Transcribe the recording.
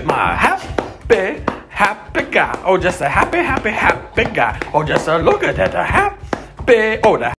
at my happy, happy guy. Oh, just a happy, happy, happy guy. Oh, just a look at that happy, oh, the